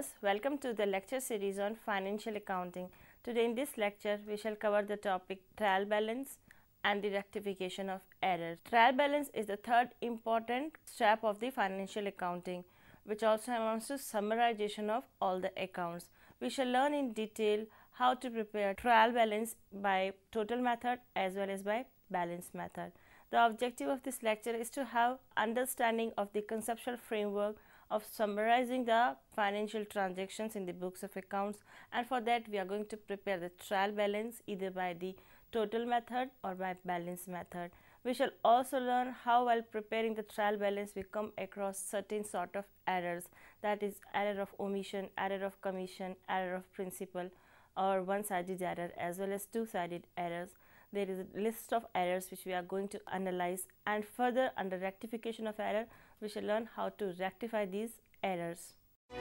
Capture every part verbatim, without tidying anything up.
viewers, welcome to the lecture series on financial accounting. Today in this lecture, we shall cover the topic trial balance and the rectification of errors. Trial balance is the third important step of the financial accounting, which also amounts to summarization of all the accounts. We shall learn in detail how to prepare trial balance by total method as well as by balance method. The objective of this lecture is to have understanding of the conceptual framework of summarizing the financial transactions in the books of accounts, and for that we are going to prepare the trial balance either by the total method or by balance method. We shall also learn how while preparing the trial balance we come across certain sort of errors, that is error of omission, error of commission, error of principal or one-sided error as well as two-sided errors. There is a list of errors which we are going to analyze, and further under rectification of error we shall learn how to rectify these errors.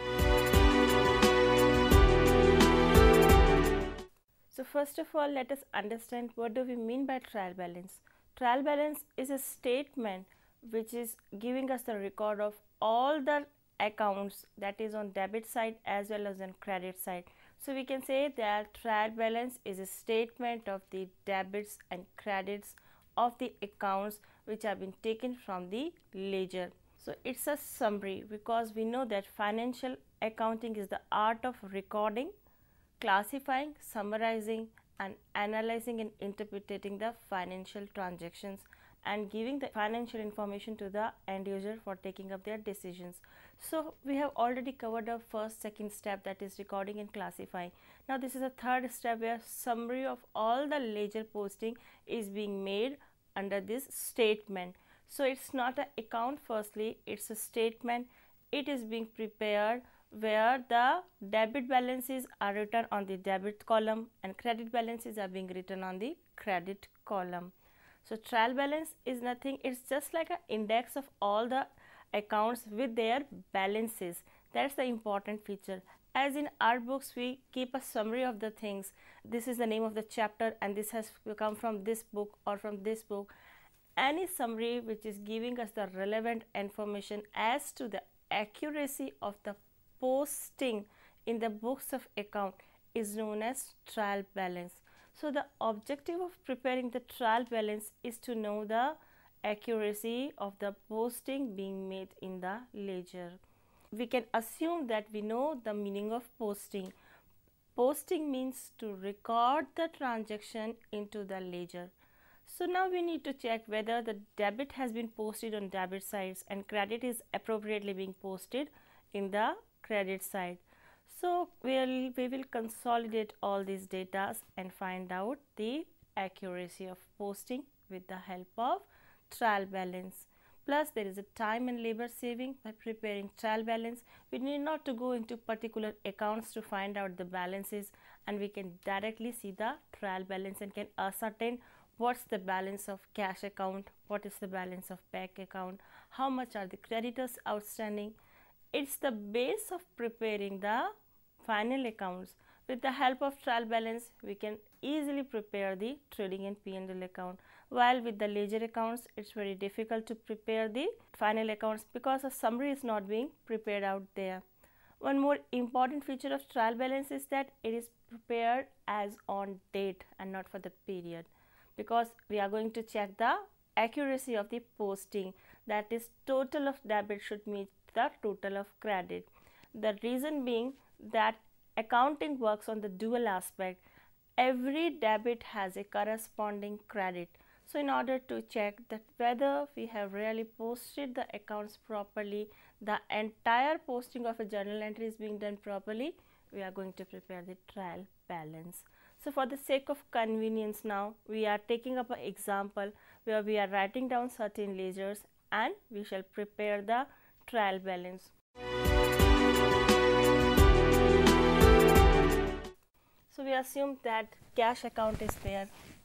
So first of all, let us understand what do we mean by trial balance. Trial balance is a statement which is giving us the record of all the accounts, that is on debit side as well as on credit side. So we can say that trial balance is a statement of the debits and credits of the accounts which have been taken from the ledger. So it's a summary, because we know that financial accounting is the art of recording, classifying, summarizing and analyzing and interpreting the financial transactions and giving the financial information to the end user for taking up their decisions. So we have already covered the first, second step, that is recording and classifying. Now this is a third step where summary of all the ledger posting is being made under this statement. So it's not an account firstly, it's a statement. It is being prepared where the debit balances are written on the debit column and credit balances are being written on the credit column. So trial balance is nothing, it's just like an index of all the accounts with their balances. That's the important feature. As in our books we keep a summary of the things. This is the name of the chapter and this has come from this book or from this book. Any summary which is giving us the relevant information as to the accuracy of the posting in the books of account is known as trial balance. So the objective of preparing the trial balance is to know the accuracy of the posting being made in the ledger. We can assume that we know the meaning of posting. Posting means to record the transaction into the ledger. So now we need to check whether the debit has been posted on debit sides and credit is appropriately being posted in the credit side. So we'll, we will consolidate all these data and find out the accuracy of posting with the help of trial balance. Plus there is a time and labor saving by preparing trial balance. We need not to go into particular accounts to find out the balances, and we can directly see the trial balance and can ascertain what's the balance of cash account, what is the balance of bank account, how much are the creditors outstanding. It's the base of preparing the final accounts. With the help of trial balance, we can easily prepare the trading and P and L account. While with the ledger accounts, it's very difficult to prepare the final accounts because a summary is not being prepared out there. One more important feature of trial balance is that it is prepared as on date and not for the period, because we are going to check the accuracy of the posting, that is total of debit should meet the total of credit. The reason being that accounting works on the dual aspect. Every debit has a corresponding credit. So in order to check that whether we have really posted the accounts properly, the entire posting of a journal entry is being done properly, we are going to prepare the trial balance. So for the sake of convenience now, we are taking up an example where we are writing down certain ledgers and we shall prepare the trial balance. So we assume that cash account is there.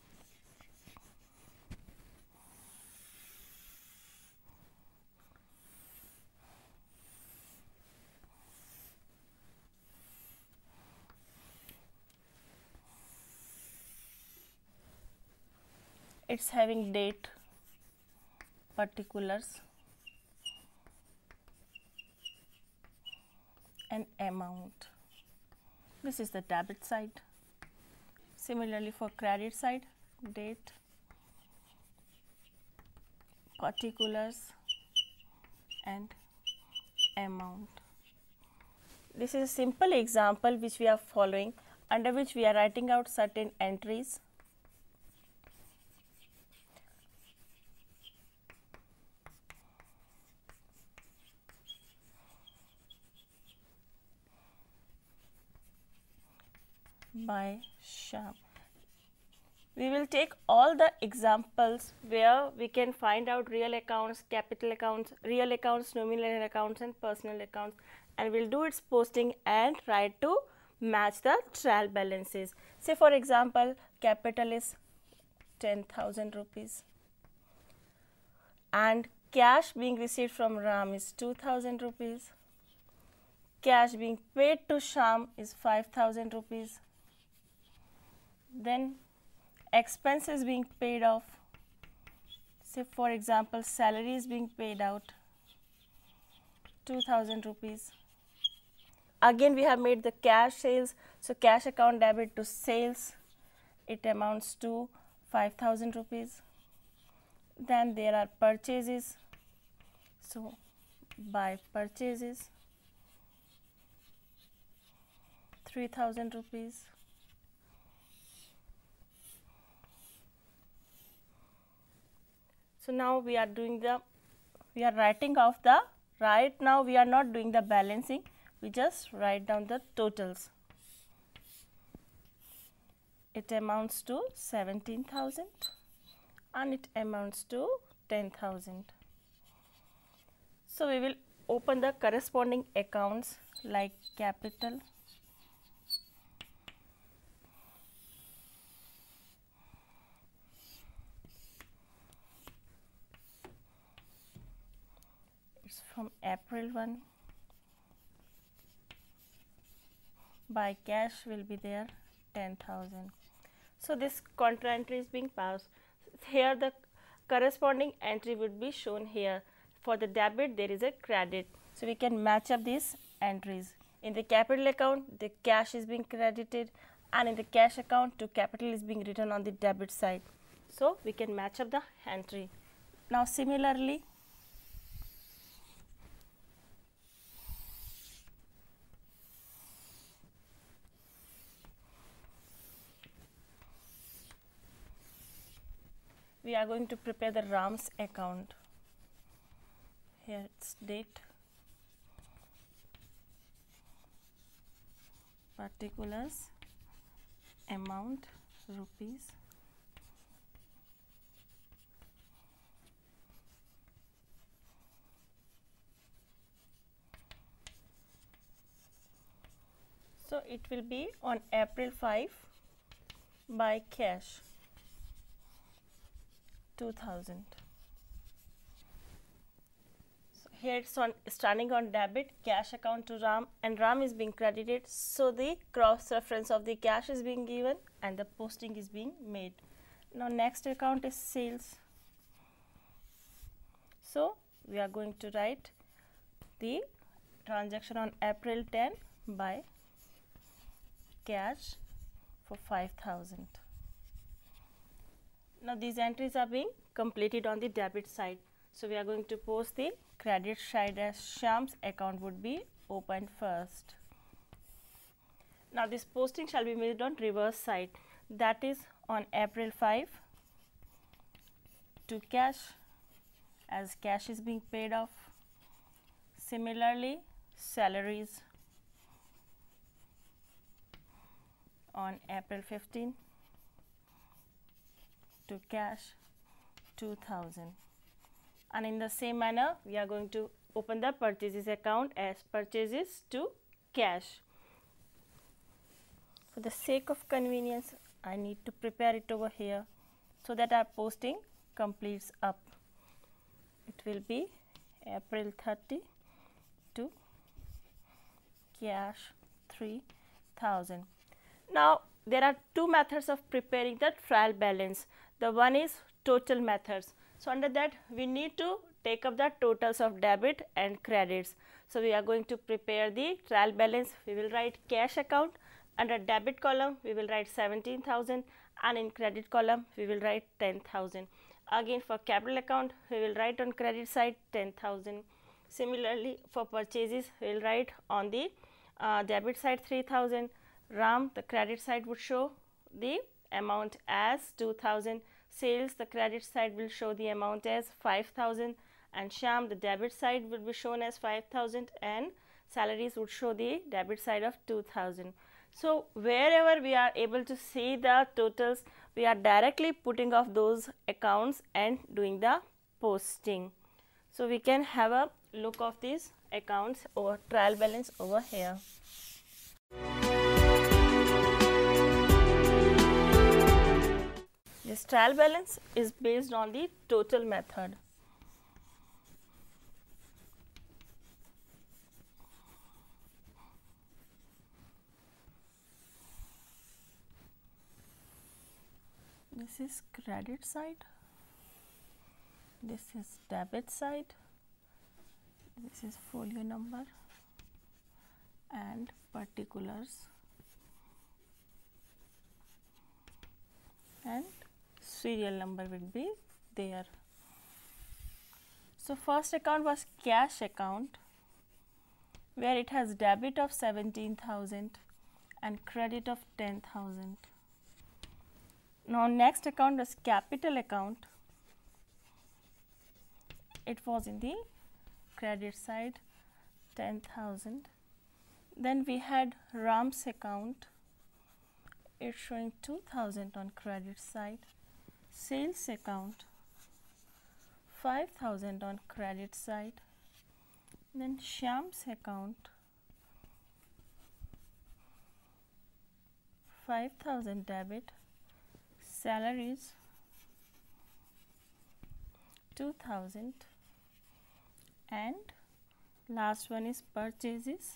It's having date, particulars, and amount. This is the debit side. Similarly for credit side, date, particulars and amount. This is a simple example which we are following, under which we are writing out certain entries. By Shyam. We will take all the examples where we can find out real accounts, capital accounts, real accounts, nominal accounts and personal accounts, and we will do its posting and try to match the trial balances. Say for example, capital is ten thousand rupees and cash being received from Ram is two thousand rupees. Cash being paid to Shyam is five thousand rupees. Then expenses being paid off, say for example salary is being paid out two thousand rupees. Again we have made the cash sales, so cash account debit to sales, it amounts to five thousand rupees. Then there are purchases, so by purchases three thousand rupees. So now we are doing the, we are writing off the, right now we are not doing the balancing, we just write down the totals. It amounts to seventeen thousand and it amounts to ten thousand. So we will open the corresponding accounts like capital, from April first, by cash will be there ten thousand. So this contra entry is being passed. Here the corresponding entry would be shown here. For the debit there is a credit. So we can match up these entries. In the capital account the cash is being credited and in the cash account to capital is being written on the debit side. So we can match up the entry. Now similarly, we are going to prepare the Ram's account. Here it's date, particulars, amount, rupees, so it will be on April fifth by cash two thousand. So here it's on standing on debit, cash account to Ram and Ram is being credited. So the cross reference of the cash is being given and the posting is being made. Now next account is sales. So we are going to write the transaction on April tenth by cash for five thousand. Now these entries are being completed on the debit side. So we are going to post the credit side as Shyam's account would be opened first. Now this posting shall be made on reverse side, that is on April fifth to cash as cash is being paid off. Similarly salaries on April fifteenth to cash two thousand, and in the same manner we are going to open the purchases account as purchases to cash. For the sake of convenience I need to prepare it over here so that our posting completes up. It will be April thirtieth to cash three thousand. Now there are two methods of preparing the trial balance. The one is total methods. So under that we need to take up the totals of debit and credits. So, we are going to prepare the trial balance. We will write cash account. Under debit column, we will write seventeen thousand, and in credit column, we will write ten thousand. Again, for capital account, we will write on credit side ten thousand. Similarly, for purchases, we will write on the uh, debit side three thousand. Ram, the credit side would show the amount as two thousand. Sales, the credit side will show the amount as five thousand, and Sham, the debit side will be shown as five thousand, and salaries would show the debit side of two thousand. So, wherever we are able to see the totals, we are directly putting off those accounts and doing the posting. So, we can have a look of these accounts or trial balance over here. This trial balance is based on the total method. This is credit side, this is debit side, this is folio number and particulars, and serial number will be there. So, first account was cash account, where it has debit of seventeen thousand and credit of ten thousand. Now, next account was capital account. It was in the credit side ten thousand. Then we had Ram's account. It's showing two thousand on credit side. Sales account five thousand on credit side. Then Shyam's account five thousand debit. Salaries two thousand, and last one is purchases,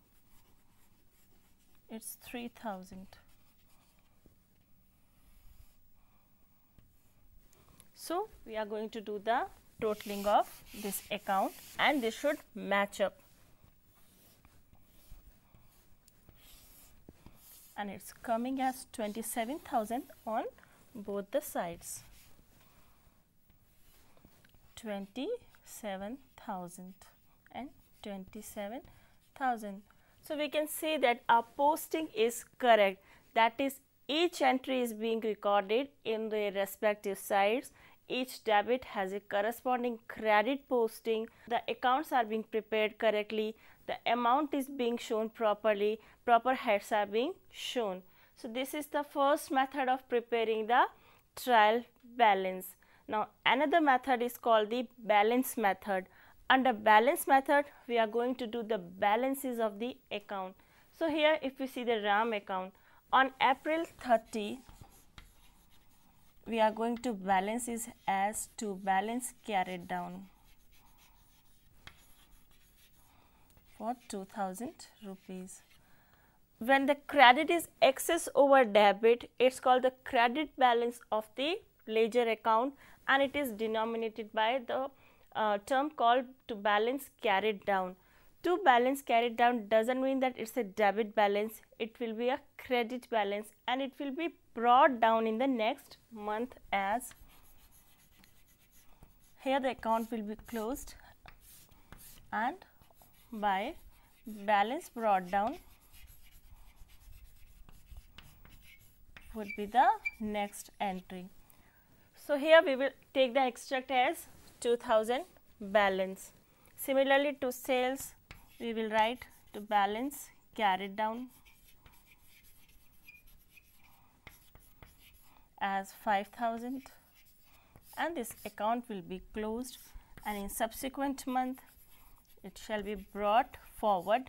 it's three thousand. So, we are going to do the totaling of this account, and this should match up, and it's coming as twenty-seven thousand on both the sides. twenty-seven thousand and twenty-seven thousand. So, we can say that our posting is correct, that is each entry is being recorded in the respective sides. Each debit has a corresponding credit posting, the accounts are being prepared correctly, the amount is being shown properly, proper heads are being shown. So, this is the first method of preparing the trial balance. Now, another method is called the balance method. Under balance method, we are going to do the balances of the account. So, here if we see the Ram account, on April thirtieth, we are going to balance is as to balance carried down for two thousand rupees. When the credit is excess over debit, it's called the credit balance of the ledger account, and it is denominated by the uh, term called to balance carried down. To balance carried down doesn't mean that it's a debit balance, it will be a credit balance, and it will be brought down in the next month as here the account will be closed, and by balance brought down would be the next entry. So, here we will take the extract as two thousand balance. Similarly, to sales, we will write to balance carried down as five thousand, and this account will be closed, and in subsequent month it shall be brought forward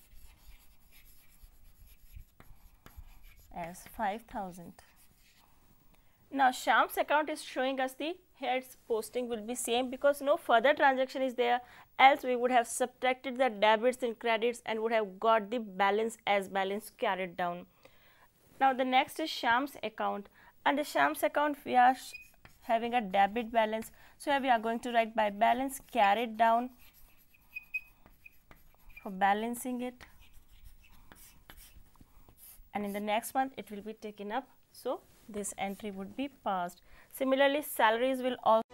as five thousand. Now, Shyam's account is showing us the here its posting will be same because no further transaction is there, else we would have subtracted the debits and credits and would have got the balance as balance carried down. Now, the next is Shyam's account. Under Shyam's account, we are having a debit balance. So, here we are going to write by balance carried down for balancing it, and in the next month it will be taken up, so this entry would be passed. Similarly, salaries will also.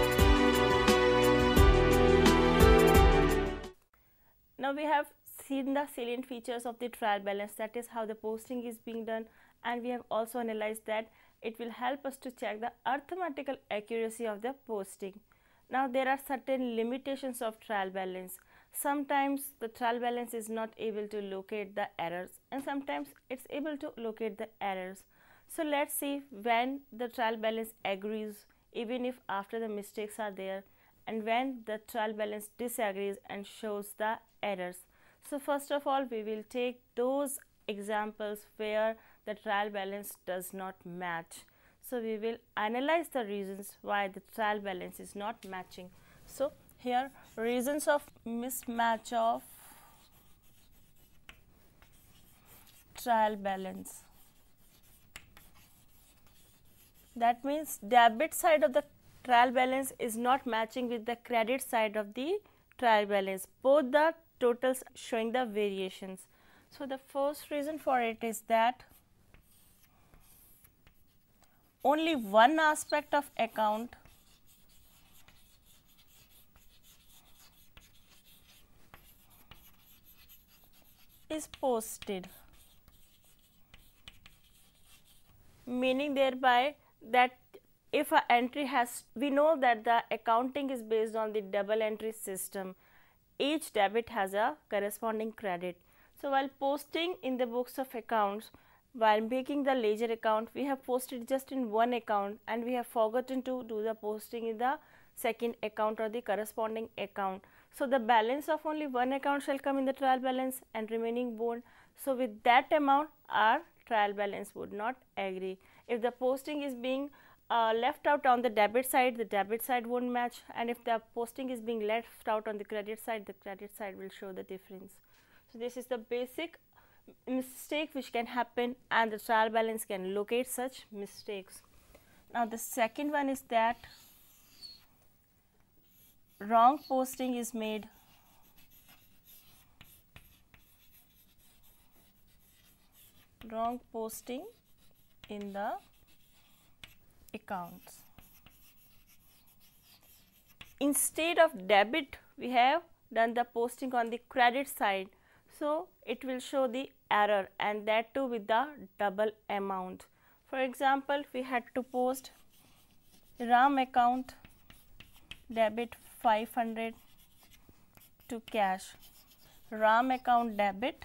Now we have seen the salient features of the trial balance, that is how the posting is being done, and we have also analyzed that it will help us to check the arithmetical accuracy of the posting. Now there are certain limitations of trial balance. Sometimes the trial balance is not able to locate the errors, and sometimes it's able to locate the errors. So let's see when the trial balance agrees even if after the mistakes are there, and when the trial balance disagrees and shows the errors. So first of all, we will take those examples where the trial balance does not match. So we will analyze the reasons why the trial balance is not matching. So here, reasons of mismatch of trial balance. That means debit side of the trial balance is not matching with the credit side of the trial balance. Both the totals showing the variations. So the first reason for it is that only one aspect of account is posted, meaning thereby that if an entry has, we know that the accounting is based on the double entry system. Each debit has a corresponding credit. So while posting in the books of accounts, while making the ledger account, we have posted just in one account, and we have forgotten to do the posting in the second account or the corresponding account. So the balance of only one account shall come in the trial balance and remaining bond. So with that amount, our trial balance would not agree. If the posting is being uh, left out on the debit side, the debit side won't match, and if the posting is being left out on the credit side, the credit side will show the difference. So this is the basic mistake which can happen, and the trial balance can locate such mistakes. Now the second one is that wrong posting is made wrong posting in the accounts. Instead of debit, we have done the posting on the credit side, so it will show the error, and that too with the double amount. For example, we had to post RAM account debit five hundred to cash, RAM account debit.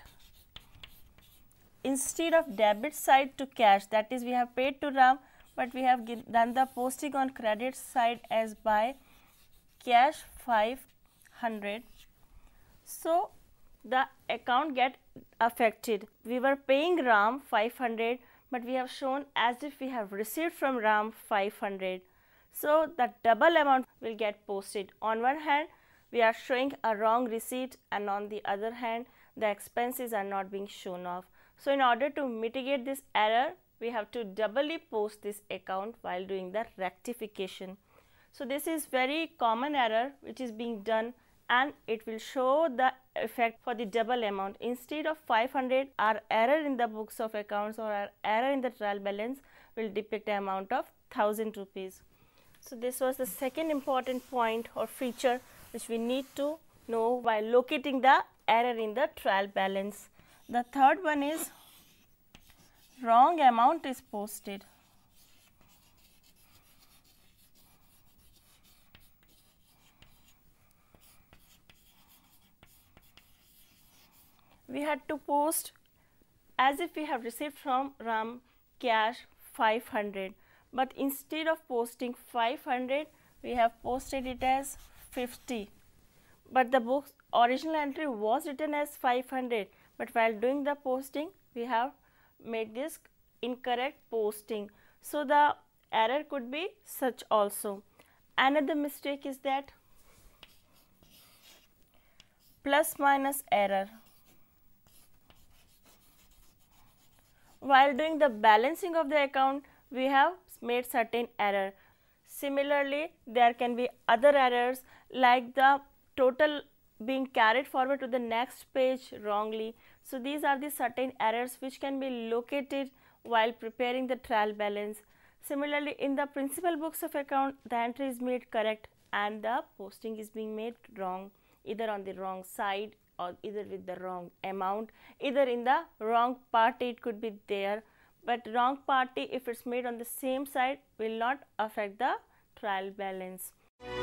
Instead of debit side to cash, that is we have paid to RAM, but we have done the posting on credit side as by cash five hundred. So the account get affected. We were paying RAM five hundred, but we have shown as if we have received from RAM five hundred. So the double amount will get posted. On one hand, we are showing a wrong receipt, and on the other hand, the expenses are not being shown off. So in order to mitigate this error, we have to doubly post this account while doing the rectification. So this is very common error which is being done, and it will show the effect for the double amount. Instead of five hundred, our error in the books of accounts or our error in the trial balance will depict an amount of one thousand rupees. So this was the second important point or feature which we need to know while locating the error in the trial balance. The third one is wrong amount is posted. We had to post as if we have received from RAM cash five hundred, but instead of posting five hundred, we have posted it as fifty. But the book's original entry was written as five hundred, but while doing the posting, we have made this incorrect posting. So the error could be such also. Another mistake is that plus minus error. While doing the balancing of the account, we have made certain error. Similarly, there can be other errors like the total being carried forward to the next page wrongly. So these are the certain errors which can be located while preparing the trial balance. Similarly, in the principal books of account, the entry is made correct and the posting is being made wrong, either on the wrong side or either with the wrong amount, either in the wrong party it could be there, but wrong party if it's made on the same side will not affect the trial balance.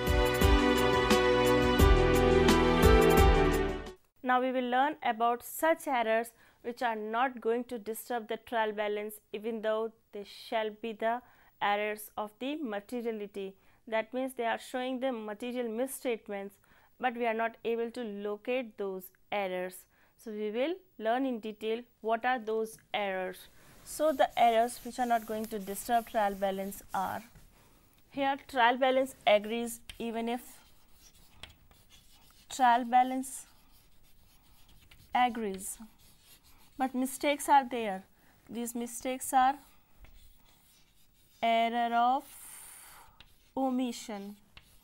Now we will learn about such errors which are not going to disturb the trial balance, even though they shall be the errors of the materiality. That means they are showing the material misstatements, but we are not able to locate those errors. So we will learn in detail what are those errors. So the errors which are not going to disturb trial balance are: here trial balance agrees even if trial balance agrees, but mistakes are there. These mistakes are error of omission.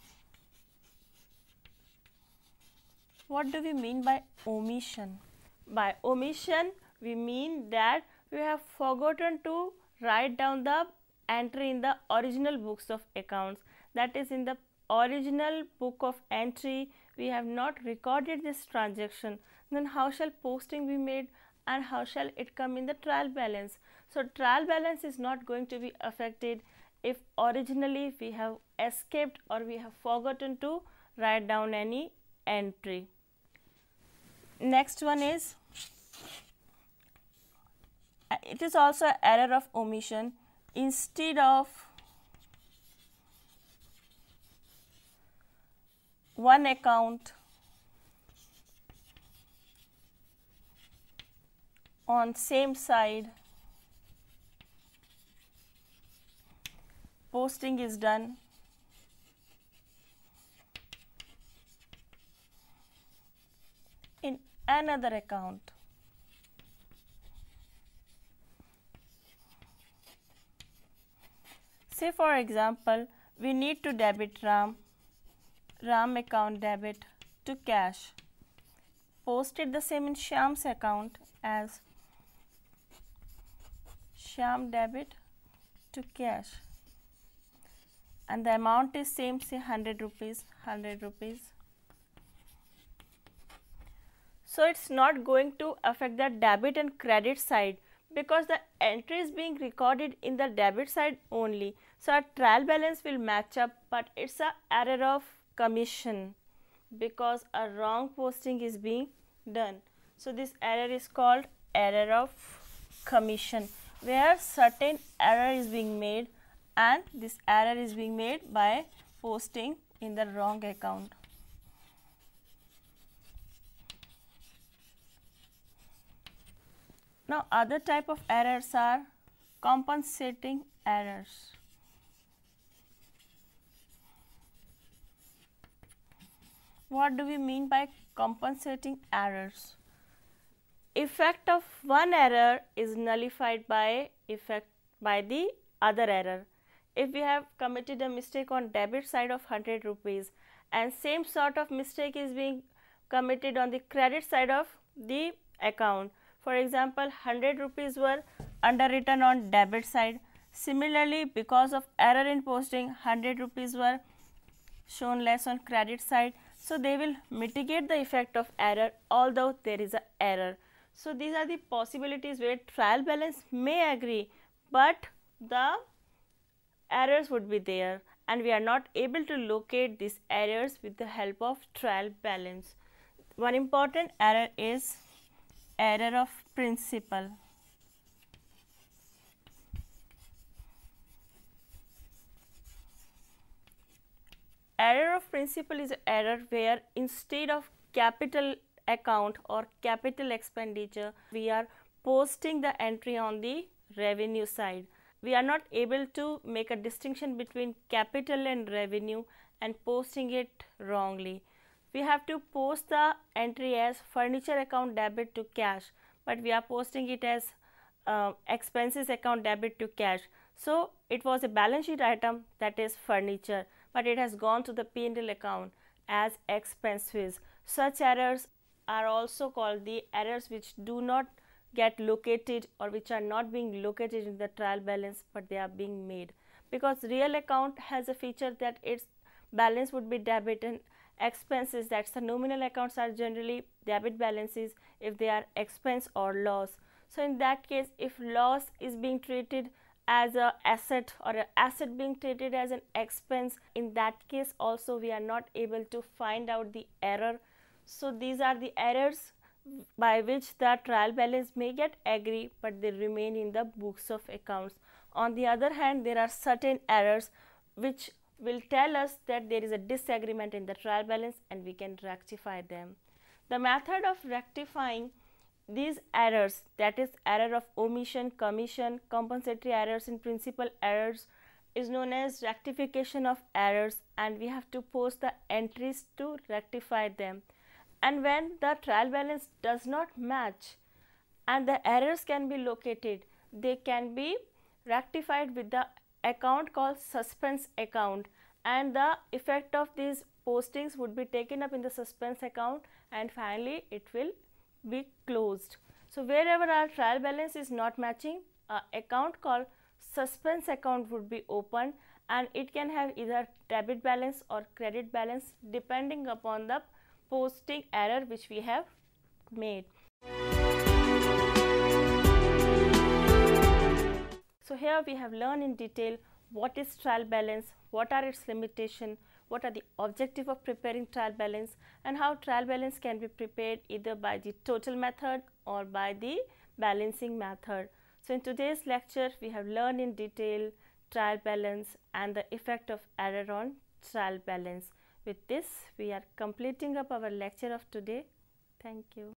What do we mean by omission? By omission, we mean that we have forgotten to write down the entry in the original books of accounts. That is, in the original book of entry, we have not recorded this transaction. Then how shall posting be made and how shall it come in the trial balance? So trial balance is not going to be affected if originally we have escaped or we have forgotten to write down any entry. Next one is, it is also an error of omission. Instead of one account on same side, posting is done in another account. Say for example, we need to debit Ram, Ram account debit to cash. Posted the same in Shyam's account as Shyam debit to cash, and the amount is same, say one hundred rupees, one hundred rupees. So it's not going to affect the debit and credit side because the entry is being recorded in the debit side only. So our trial balance will match up, but it's a error of commission because a wrong posting is being done. So this error is called error of commission, where certain error is being made, and this error is being made by posting in the wrong account. Now other type of errors are compensating errors. What do we mean by compensating errors? Effect of one error is nullified by effect by the other error. If we have committed a mistake on debit side of one hundred rupees and same sort of mistake is being committed on the credit side of the account, for example, one hundred rupees were underwritten on debit side. Similarly, because of error in posting, one hundred rupees were shown less on credit side. So they will mitigate the effect of error although there is an error. So these are the possibilities where trial balance may agree, but the errors would be there and we are not able to locate these errors with the help of trial balance. One important error is error of principle. Error of principle is an error where instead of capital account or capital expenditure, we are posting the entry on the revenue side. We are not able to make a distinction between capital and revenue and posting it wrongly. We have to post the entry as furniture account debit to cash, but we are posting it as uh, expenses account debit to cash. So it was a balance sheet item, that is furniture, but it has gone to the P and L account as expenses. Such errors are also called the errors which do not get located or which are not being located in the trial balance, but they are being made, because real account has a feature that its balance would be debit and expenses, that's the nominal accounts, are generally debit balances if they are expense or loss. So in that case, if loss is being treated as a asset or an asset being treated as an expense, in that case also we are not able to find out the error. So these are the errors by which the trial balance may get agreed, but they remain in the books of accounts. On the other hand, there are certain errors which will tell us that there is a disagreement in the trial balance and we can rectify them. The method of rectifying these errors, that is error of omission, commission, compensatory errors and principal errors, is known as rectification of errors, and we have to post the entries to rectify them. And when the trial balance does not match and the errors can be located, they can be rectified with the account called suspense account, and the effect of these postings would be taken up in the suspense account and finally it will be closed. So wherever our trial balance is not matching, an account called suspense account would be opened, and it can have either debit balance or credit balance depending upon the posting error which we have made. So here we have learned in detail what is trial balance, what are its limitations, what are the objective of preparing trial balance, and how trial balance can be prepared either by the total method or by the balancing method. So in today's lecture we have learned in detail trial balance and the effect of error on trial balance. With this we are completing up our lecture of today. Thank you.